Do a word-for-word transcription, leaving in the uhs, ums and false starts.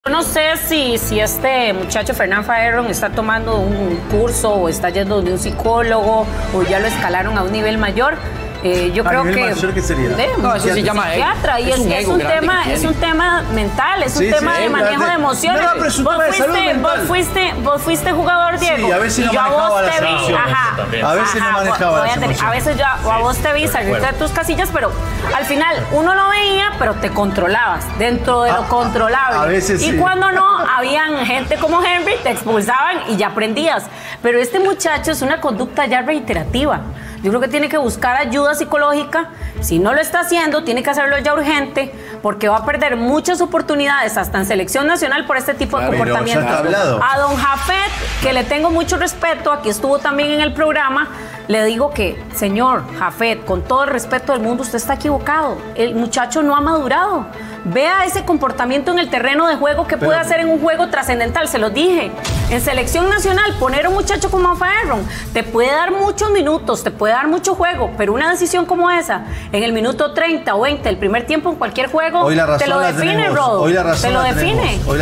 No sé si, si este muchacho Fernán Faerron está tomando un curso o está yendo de un psicólogo o ya lo escalaron a un nivel mayor. Eh, yo ¿A creo nivel que mayor qué sería? De, No, eso se llama psiquiatra, y es es, un es ego un grande tema, que es tiene. un tema mental, es un Sí, tema sí, de manejo de- de emociones. No, no, pero es un vos tema de salud fuiste, mental. vos fuiste, vos fuiste jugador, Diego. Sí, a veces y no yo a manejaba vos las te vi, emociones ajá, también. A veces no ajá, manejaba voy las a tener- emociones. A veces yo, o a vos te vi salirte de tus casillas, pero al final uno lo veía, pero te controlabas dentro de lo A- controlable. a veces y sí. cuando no, habían gente como Henry, te expulsaban y ya aprendías. Pero este muchacho es una conducta ya reiterativa. Yo creo que tiene que buscar ayuda psicológica. Si no lo está haciendo, tiene que hacerlo ya urgente, porque va a perder muchas oportunidades, hasta en selección nacional, por este tipo Claro, de pero comportamiento. ya está hablado. A don Jafet, que le tengo mucho respeto, aquí estuvo también en el programa, le digo que, señor Jafet, con todo el respeto del mundo, usted está equivocado. El muchacho no ha madurado. Vea ese comportamiento en el terreno de juego que puede hacer en un juego trascendental, se lo dije. En selección nacional, poner a un muchacho como Faerron te puede dar muchos minutos, te puede dar mucho juego, pero una decisión como esa, en el minuto treinta o veinte, el primer tiempo en cualquier juego, Hoy la razón te lo la define, tenemos. Rodo. Hoy la razón Te lo la define. tenemos. Hoy la